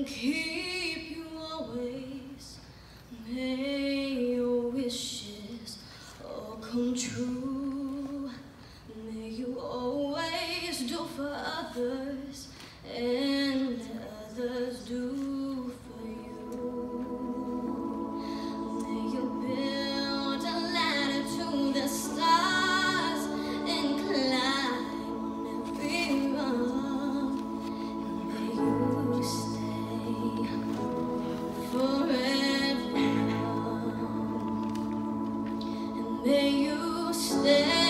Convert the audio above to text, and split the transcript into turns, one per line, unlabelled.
and keep you always. May your wishes all come true. May you always do for others and others do for you. May you build a ladder to the stars and climb on every rung. May you stay forever young. And may you stay